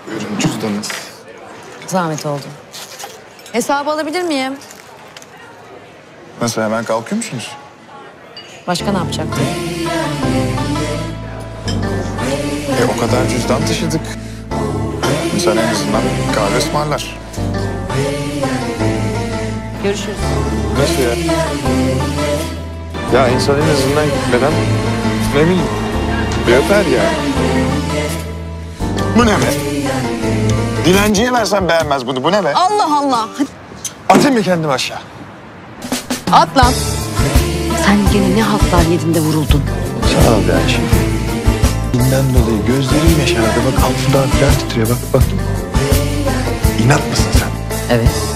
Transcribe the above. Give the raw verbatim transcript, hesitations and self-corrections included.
Buyurun cüzdanınız. Zahmet oldu. Hesabı alabilir miyim? Nasıl, hemen kalkıyor musunuz? Başka ne yapacaktın? E o kadar cüzdan taşıdık. İnsan en azından kahve ısmarlar. Görüşürüz. Nasıl ya? Ya insan en azından gitmeden ne bileyim bir öper yani. Bu ne be? Dilenciye versen beğenmez bunu. Bu ne be? Allah Allah. Atayım mı kendimi aşağı? At lan. Sen gene ne haltlar yedin de vuruldun. Sağ ol ya şimdi. İnden dolayı gözlerim yaşardı. Bak altından falan titriyor. Bak bak. İnat mısın sen? Evet.